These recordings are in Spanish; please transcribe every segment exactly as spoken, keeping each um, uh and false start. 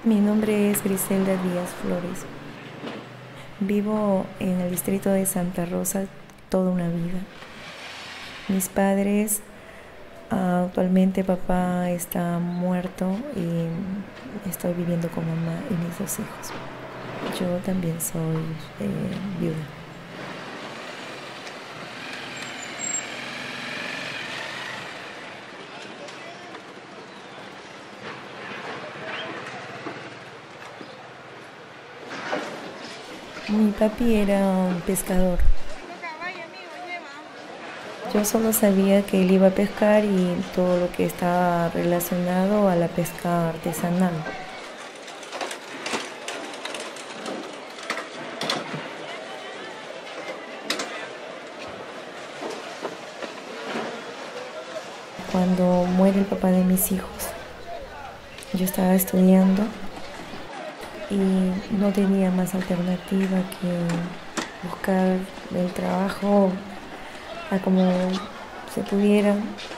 Mi nombre es Griselda Díaz Flores. Vivo en el distrito de Santa Rosa toda una vida. Mis padres, uh, actualmente papá está muerto y estoy viviendo con mamá y mis dos hijos. Yo también soy eh, viuda. Mi papi era un pescador. Yo solo sabía que él iba a pescar y todo lo que estaba relacionado a la pesca artesanal. Cuando muere el papá de mis hijos, yo estaba estudiando y no tenía más alternativa que buscar el trabajo a como se pudiera.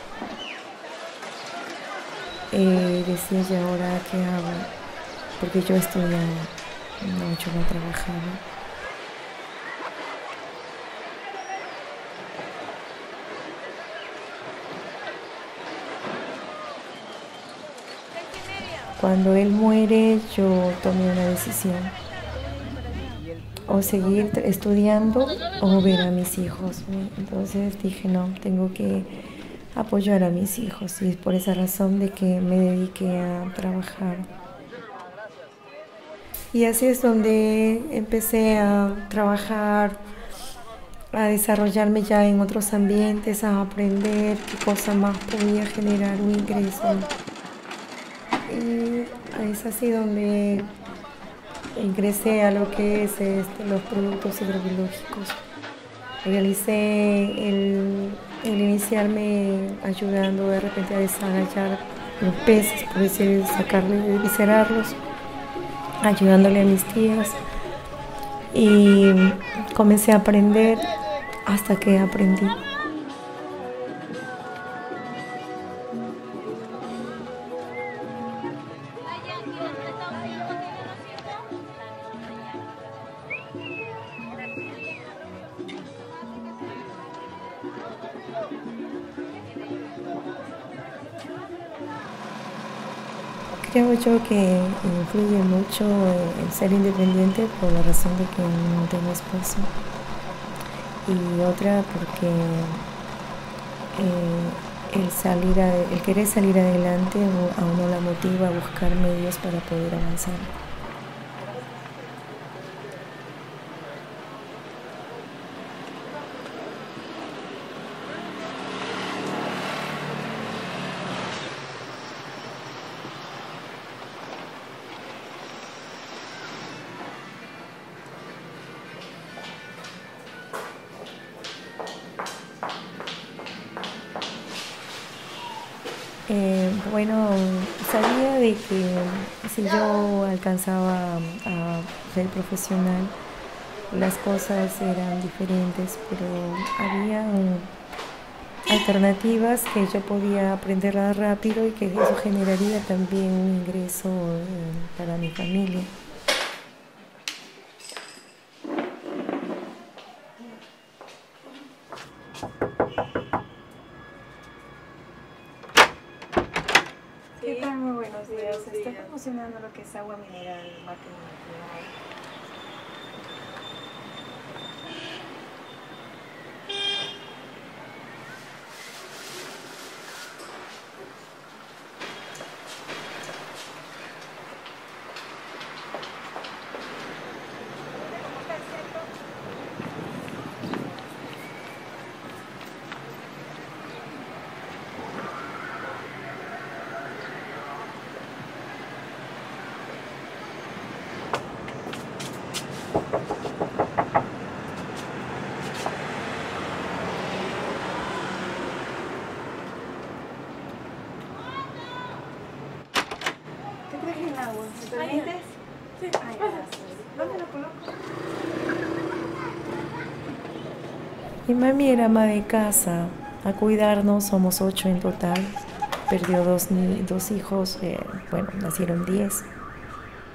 Eh, decía, ¿y ahora qué hago? Porque yo estudiaba, no, yo no trabajaba. Cuando él muere, yo tomé una decisión: o seguir estudiando o ver a mis hijos. Entonces dije, no, tengo que apoyar a mis hijos, y es por esa razón de que me dediqué a trabajar. Y así es donde empecé a trabajar, a desarrollarme ya en otros ambientes, a aprender qué cosa más podía generar un ingreso. Y es así donde ingresé a lo que es este, los productos agrobiológicos. Realicé el, el iniciarme ayudando de repente a desarrollar los peces, por decir, sacarles, viscerarlos, ayudándole a mis tías. Y comencé a aprender hasta que aprendí. Creo yo que influye mucho el ser independiente por la razón de que no tengo esposo, y otra porque eh, el, salir a, el querer salir adelante a uno la motiva a buscar medios para poder avanzar. Eh, bueno, sabía de que si yo alcanzaba a ser profesional, las cosas eran diferentes, pero había um, alternativas que yo podía aprenderlas rápido y que eso generaría también un ingreso eh, para mi familia. ¿Qué tal? Muy buenos días. Buenos días. Estoy promocionando lo que es agua mineral, máquina natural. Te traje el agua, ¿me permites? Sí, Ay, gracias. ¿Dónde lo coloco? Mi mami era ama de casa. A cuidarnos somos ocho en total. Perdió dos, dos hijos, eh, bueno, nacieron diez.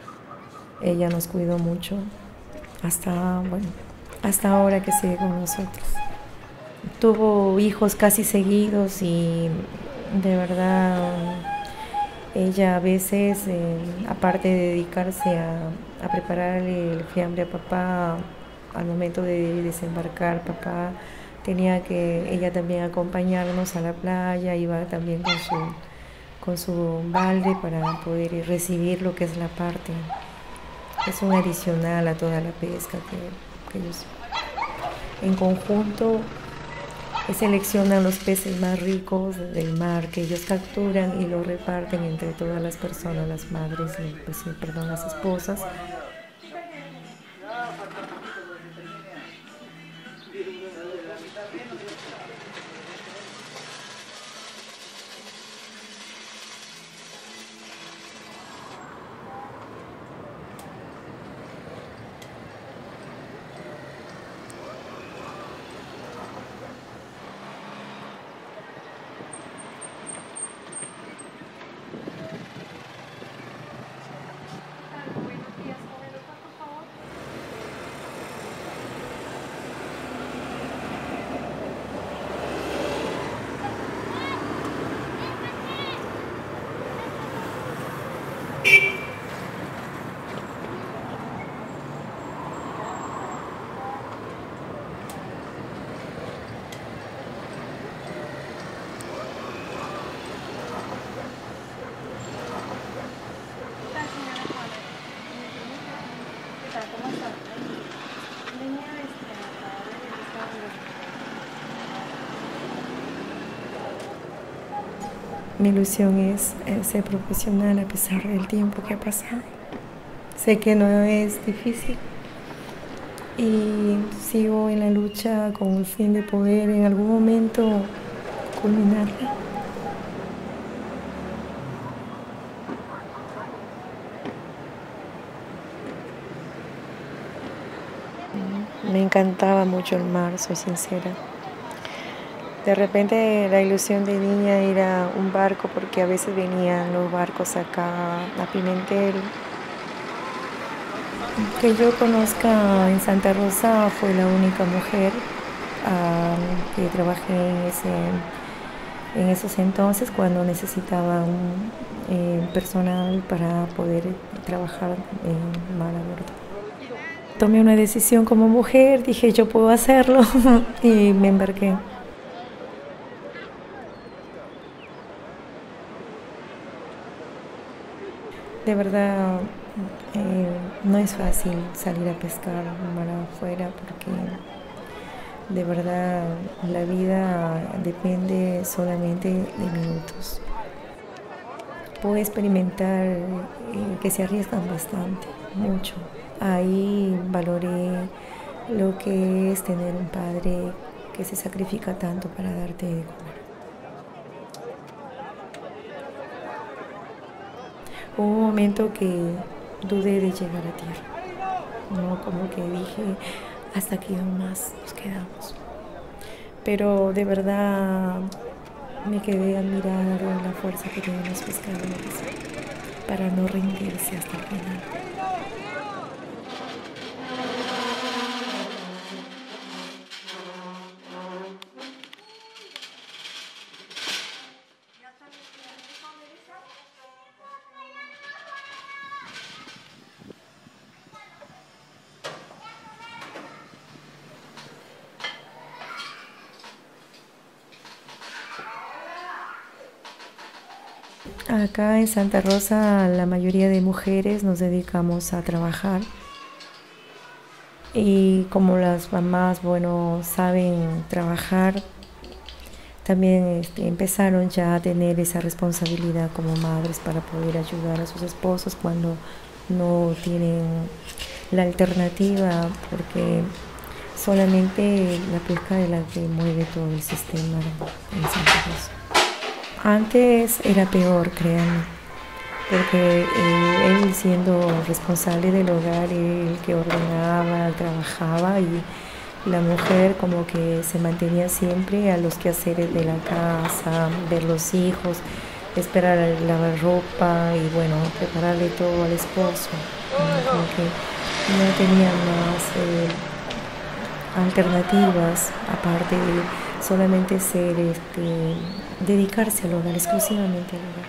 ella nos cuidó mucho hasta, bueno, hasta ahora que sigue con nosotros. Tuvo hijos casi seguidos y de verdad ella a veces, eh, aparte de dedicarse a, a prepararle el fiambre a papá, al momento de desembarcar, papá tenía que ella también acompañarnos a la playa, iba también con su, con su balde para poder recibir lo que es la parte. Es un adicional a toda la pesca que, que ellos en conjunto seleccionan los peces más ricos del mar que ellos capturan y los reparten entre todas las personas, las madres, y, pues, perdón, las esposas. Mi ilusión es, es ser profesional a pesar del tiempo que ha pasado. Sé que no es difícil y sigo en la lucha con el fin de poder en algún momento culminarla. Me encantaba mucho el mar, soy sincera. De repente la ilusión de niña era un barco, porque a veces venían los barcos acá a Pimentel. Que yo conozca en Santa Rosa fue la única mujer uh, que trabajé en, ese, en esos entonces cuando necesitaba un eh, personal para poder trabajar en mar abierto. Tomé una decisión como mujer, dije yo puedo hacerlo y me embarqué. De verdad, eh, no es fácil salir a pescar mar afuera porque de verdad la vida depende solamente de minutos. Puedo experimentar eh, que se arriesgan bastante, mucho. Ahí valoré lo que es tener un padre que se sacrifica tanto para darte de comer. Hubo un momento que dudé de llegar a tierra, ¿no? Como que dije, hasta aquí nomás nos quedamos. Pero de verdad me quedé admirada de la fuerza que tienen los pescadores para no rendirse hasta el final. Acá en Santa Rosa la mayoría de mujeres nos dedicamos a trabajar y como las mamás, bueno, saben trabajar, también este, empezaron ya a tener esa responsabilidad como madres para poder ayudar a sus esposos cuando no tienen la alternativa, porque solamente la pesca es la que mueve todo el sistema en Santa Rosa. Antes era peor, créanme, porque eh, él siendo responsable del hogar, el que ordenaba, trabajaba, y la mujer como que se mantenía siempre a los quehaceres de la casa, ver los hijos, esperar a lavar ropa y bueno, prepararle todo al esposo. como que no tenía más eh, alternativas aparte de solamente ser, este, dedicarse al hogar, exclusivamente al hogar.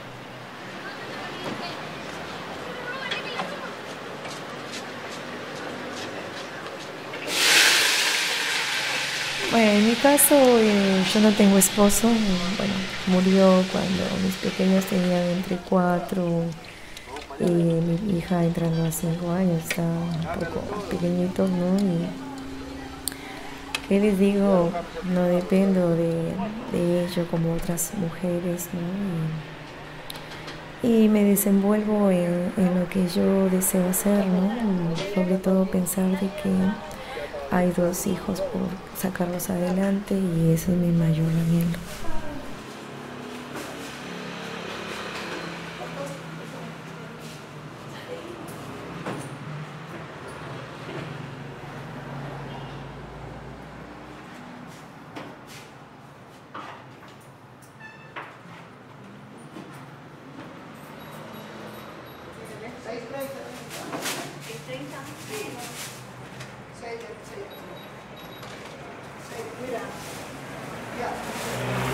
Bueno, en mi caso, eh, yo no tengo esposo. Bueno, murió cuando mis pequeños tenían entre cuatro y mi hija entrando a cinco años, está un poco pequeñitos, ¿no? Y qué les digo, no dependo de, de ello como otras mujeres, ¿no? Y, y me desenvuelvo en, en lo que yo deseo hacer, ¿no? Y sobre todo pensar de que hay dos hijos por sacarlos adelante y eso es mi mayor anhelo. seis treinta. seis treinta. Sí. seis, seis. seis, mira. Ya.